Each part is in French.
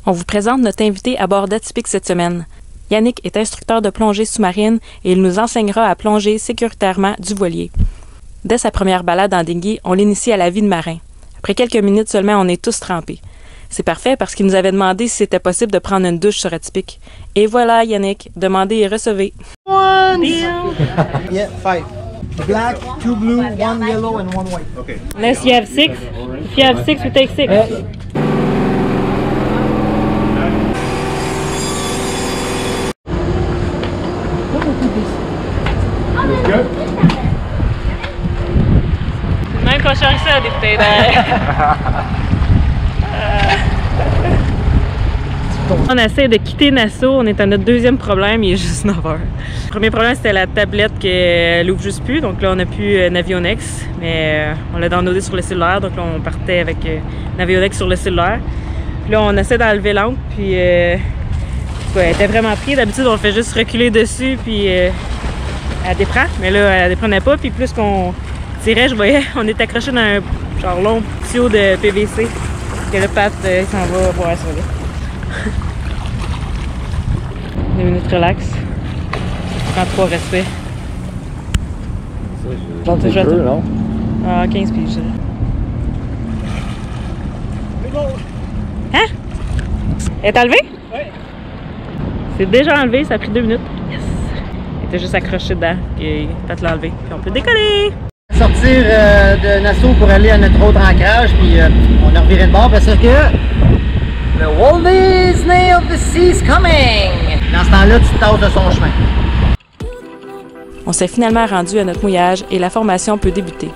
On vous présente notre invité à bord d'Atypique cette semaine. Yannick est instructeur de plongée sous-marine et il nous enseignera à plonger sécuritairement du voilier. Dès sa première balade en dinghy, on l'initie à la vie de marin. Après quelques minutes seulement, on est tous trempés. C'est parfait parce qu'il nous avait demandé si c'était possible de prendre une douche sur Atypique. Et voilà, Yannick, demandez et recevez. Yeah, 5. Black, 2 blue, 1 yellow and 1 white. Okay. Unless you have 6. If you have 6, we take 6. Good. Même quand je charge ça, des bouteilles d'air. On essaie de quitter Nassau, on est à notre deuxième problème, il est juste 9 h. Le premier problème, c'était la tablette qu'elle ouvre juste plus, donc là on a plus Navionex, mais on l'a downloadé sur le cellulaire, donc là on partait avec Navionex sur le cellulaire. Puis là on essaie d'enlever l'encre, puis elle était vraiment prise. D'habitude on le fait juste reculer dessus, puis elle déprend, mais là elle déprenait pas, puis plus qu'on tirait, je voyais, on est accroché dans un genre long tuyau de PVC, que le Pat il s'en va boire ça là. 2 minutes relax. 33 respect. C'est dur, non? Ah, 15 pieds, je dirais. Hein? Elle est enlevée? Oui. C'est déjà enlevé, ça a pris 2 minutes. Yes! Elle était juste accrochée dedans, et Pat l'a enlevé. Puis on peut décoller! Sortir de Nassau pour aller à notre autre ancrage, puis on a reviré de bord parce que le Walt Disney of the Sea is coming! Dans ce temps-là, tu te tasses de son chemin. On s'est finalement rendu à notre mouillage et la formation peut débuter.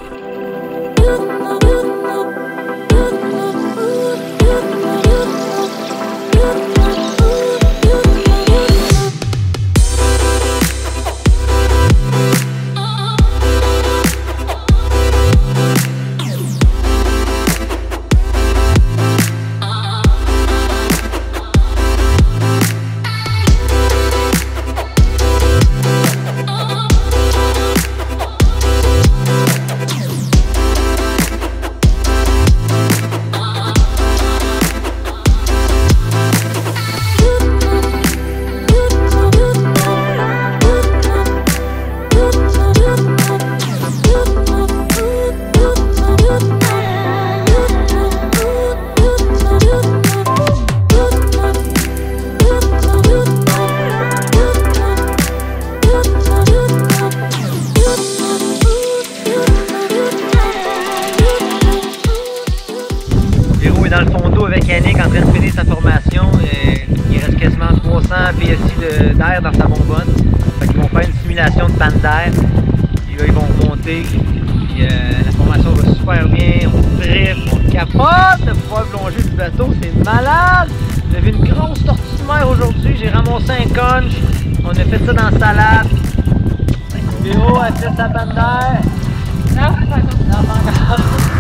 Dans le fond d'eau avec Yannick en train de finir sa formation. Il reste quasiment 300 PSI d'air dans sa bonbonne. Fait qu'ils vont faire une simulation de panne d'air. Puis là, ils vont remonter. Puis la formation va super bien. On tripe, on capote de pouvoir plonger du bateau. C'est malade! J'ai vu une grosse tortue de mer aujourd'hui. J'ai ramassé un conch. On a fait ça dans la salade. Véro a fait sa panne d'air. Non, pas encore.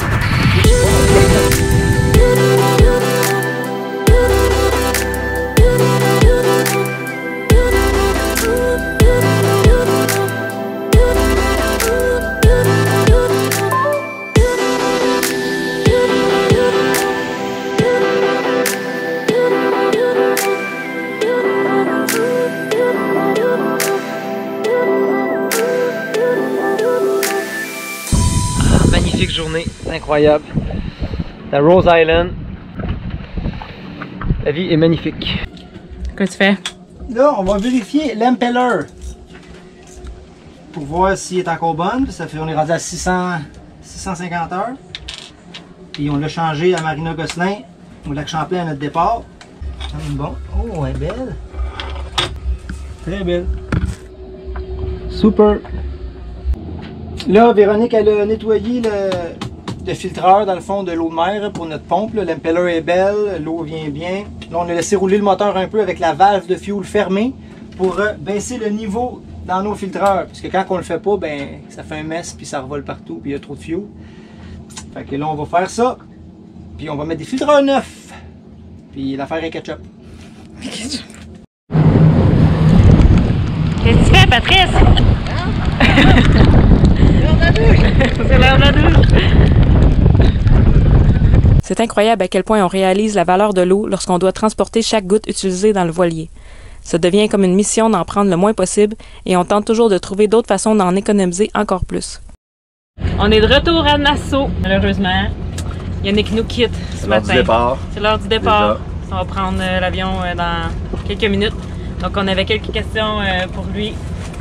Magnifique journée, c'est incroyable. La Rose Island. La vie est magnifique. Qu'est-ce que tu fais? Là, on va vérifier l'impeller pour voir s'il est encore bonne. Ça fait, on est rendu à 650 heures. Puis on l'a changé à Marina Gosselin au lac Champlain à notre départ. Bon. Oh, elle est belle. Très belle. Super. Là, Véronique, elle a nettoyé le filtreur dans le fond de l'eau de mer pour notre pompe. L'impeller est belle, l'eau vient bien. Là, on a laissé rouler le moteur un peu avec la valve de fuel fermée pour baisser le niveau dans nos filtreurs. Parce que quand on le fait pas, ben ça fait un mess puis ça revole partout puis il y a trop de fuel. Fait que là, on va faire ça. Puis on va mettre des filtreurs neufs. Puis l'affaire est ketchup. Qu'est-ce que tu fais, Patrice? C'est l'heure de la douche. C'est incroyable à quel point on réalise la valeur de l'eau lorsqu'on doit transporter chaque goutte utilisée dans le voilier. Ça devient comme une mission d'en prendre le moins possible et on tente toujours de trouver d'autres façons d'en économiser encore plus. On est de retour à Nassau, malheureusement. Yannick nous quitte ce matin. C'est l'heure du départ. On va prendre l'avion dans quelques minutes. Donc on avait quelques questions pour lui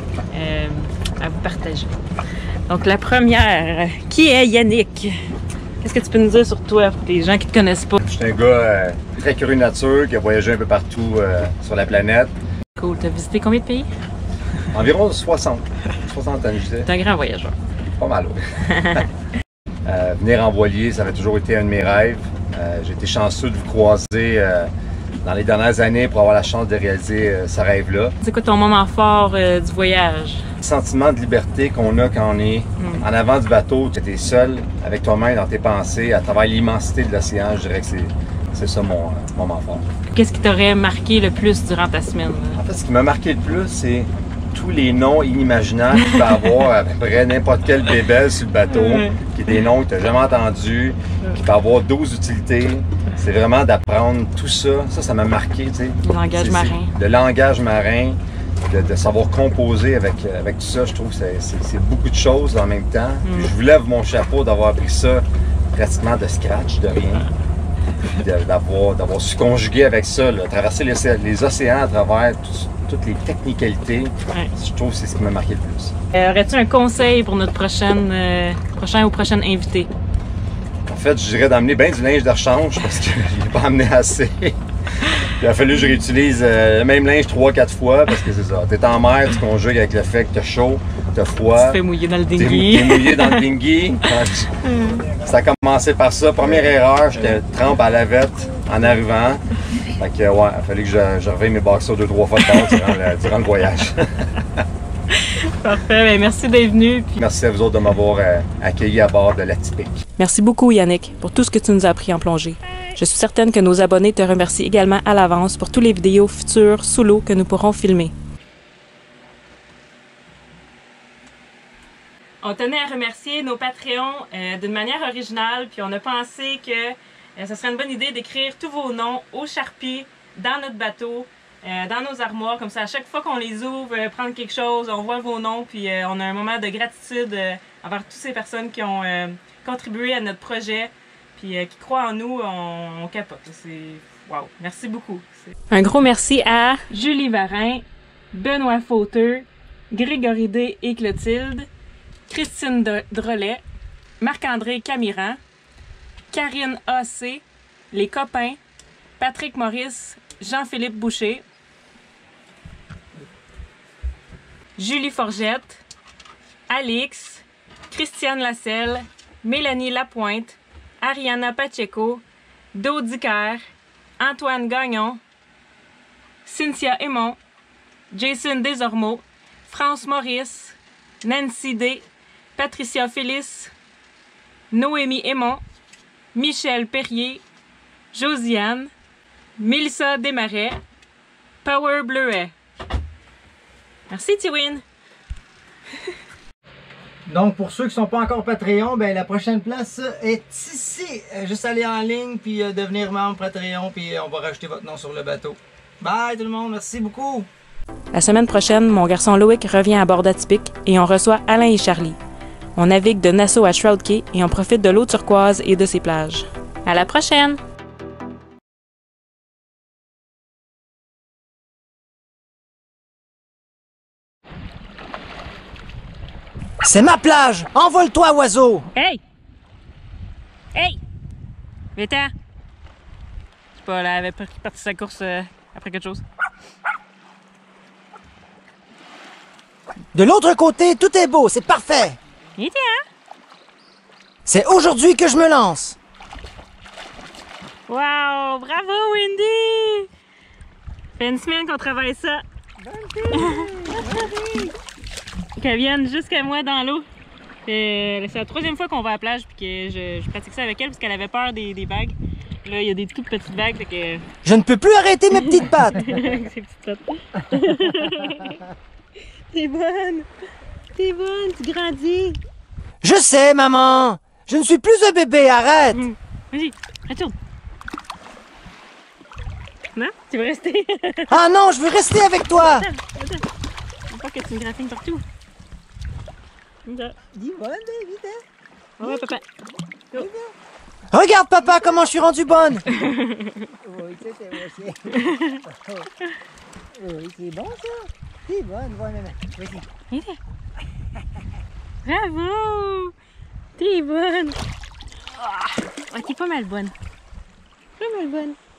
à vous partager. Donc la première, qui est Yannick? Qu'est-ce que tu peux nous dire sur toi pour les gens qui ne te connaissent pas? Je suis un gars très curieux de nature qui a voyagé un peu partout sur la planète. Cool. Tu as visité combien de pays? Environ 60 ans, je disais. Tu es un grand voyageur. Pas mal, oui. Venir en voilier, ça avait toujours été un de mes rêves. J'ai été chanceux de vous croiser dans les dernières années pour avoir la chance de réaliser ce rêve-là. C'est quoi ton moment fort du voyage? Le sentiment de liberté qu'on a quand on est en avant du bateau, tu es seul avec toi-même dans tes pensées, à travers l'immensité de l'océan, je dirais que c'est ça mon moment fort. Qu'est-ce qui t'aurait marqué le plus durant ta semaine? En fait, ce qui m'a marqué le plus, c'est tous les noms inimaginables qu'il peut avoir à peu près n'importe quel bébé sur le bateau, qui est des noms que tu n'as jamais entendus, qui peut avoir 12 utilités. C'est vraiment d'apprendre tout ça. Ça m'a marqué, tu sais. Le langage marin. Le langage marin, de savoir composer avec tout ça, je trouve que c'est beaucoup de choses en même temps. Puis je vous lève mon chapeau d'avoir appris ça pratiquement de scratch, de rien. D'avoir su conjuguer avec ça, là, traverser les océans à travers toutes les technicalités, je trouve que c'est ce qui m'a marqué le plus. Aurais-tu un conseil pour notre prochain ou prochaine invité? En fait, je dirais d'amener bien du linge de rechange parce que je n'ai pas amené assez. Il a fallu que je réutilise le même linge 3-4 fois parce que c'est ça. Tu es en mer, tu conjugues avec le fait que tu as chaud, tu as froid. Tu te fais mouiller dans le dinghy. Tu es mouillé dans le dinghy. Ça a commencé par ça. Première erreur, j'étais trempe à la lavette en arrivant. Fait que, ouais, il a fallu que je revienne mes boxers 2-3 fois de temps durant le voyage. Parfait, bien, merci d'être venu. Puis... Merci à vous autres de m'avoir accueilli à bord de l'Atypique. Merci beaucoup Yannick pour tout ce que tu nous as appris en plongée. Je suis certaine que nos abonnés te remercient également à l'avance pour toutes les vidéos futures sous l'eau que nous pourrons filmer. On tenait à remercier nos Patreons d'une manière originale, puis on a pensé que ce serait une bonne idée d'écrire tous vos noms au Sharpie dans notre bateau, dans nos armoires, comme ça à chaque fois qu'on les ouvre, prendre quelque chose, on voit vos noms, puis on a un moment de gratitude envers toutes ces personnes qui ont contribué à notre projet, puis qui croient en nous, on capote. C'est wow, merci beaucoup. Un gros merci à Julie Varin, Benoît Fauteux, Grégory D et Clotilde, Christine Drolet, Marc-André Camiran, Karine A.C., les copains, Patrick Maurice, Jean-Philippe Boucher, Julie Forgette, Alix, Christiane Lasselle, Mélanie Lapointe, Ariana Pacheco, Do Dicker, Antoine Gagnon, Cynthia Aymon, Jason Desormeaux, France Maurice, Nancy D, Patricia Phyllis, Noémie Aymon, Michel Perrier, Josiane, Mélissa Desmarais, Power Bleuet. Merci Tiwin. Donc pour ceux qui ne sont pas encore Patreon, ben la prochaine place est ici. Juste aller en ligne puis devenir membre Patreon puis on va rajouter votre nom sur le bateau. Bye tout le monde, merci beaucoup. La semaine prochaine, mon garçon Loïc revient à bord d'Atypique et on reçoit Alain et Charlie. On navigue de Nassau à Shroud Cay et on profite de l'eau turquoise et de ses plages. À la prochaine! C'est ma plage! Envole-toi, oiseau! Hey! Hey! Viens-t'en! Je sais pas, elle avait parti sa course après quelque chose. De l'autre côté, tout est beau, c'est parfait! Viens-t'en! C'est aujourd'hui que je me lance! Wow! Bravo, Wendy! Ça fait une semaine qu'on travaille ça. Qu'elle vienne jusqu'à moi dans l'eau. C'est la troisième fois qu'on va à la plage puis que je pratique ça avec elle parce qu'elle avait peur des vagues. Là, il y a des toutes petites vagues. Fait que... Je ne peux plus arrêter mes petites pattes! Ces petites pattes. T'es bonne! T'es bonne, tu grandis! Je sais, maman! Je ne suis plus un bébé, arrête! Vas-y! Retourne. Non? Tu veux rester? Ah non, je veux rester avec toi! Attends. Faut pas que tu me graffines partout. Dis-moi, vite, hein? Ouais, papa. Regarde, papa, comment je suis rendue bonne! Oui, c'est bon, ça. C'est bonne, voilà, maman. Vas-y. Bravo! T'es bonne! Ah, t'es pas mal bonne. Pas mal bonne.